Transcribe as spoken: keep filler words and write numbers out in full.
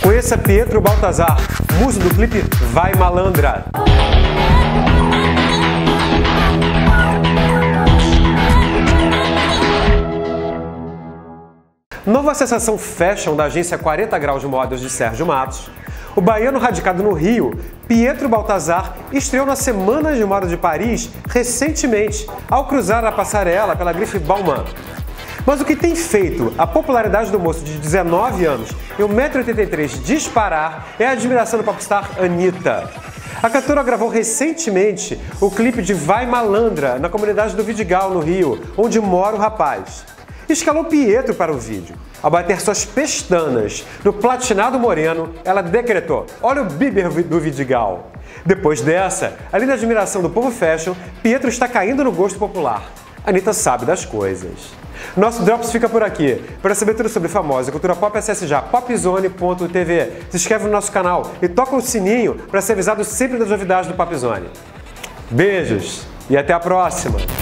Conheça Pietro Baltazar, muso do clipe Vai Malandra. Nova sensação fashion da agência quarenta graus de Modas de Sérgio Matos, o baiano radicado no Rio, Pietro Baltazar, estreou na Semana de Moda de Paris recentemente, ao cruzar a passarela pela grife Balmain. Mas o que tem feito a popularidade do moço de dezenove anos e um metro e oitenta e três disparar é a admiração do popstar Anitta. A cantora gravou recentemente o clipe de Vai Malandra na comunidade do Vidigal, no Rio, onde mora o rapaz. Escalou Pietro para o vídeo. Ao bater suas pestanas no platinado moreno, ela decretou: olha o Bieber do Vidigal. Depois dessa, além da admiração do povo fashion, Pietro está caindo no gosto popular. Anitta sabe das coisas. Nosso Drops fica por aqui. Para saber tudo sobre famosa e cultura pop, acesse já popzone ponto tv. Se inscreve no nosso canal e toca o sininho para ser avisado sempre das novidades do Popzone. Beijos e até a próxima!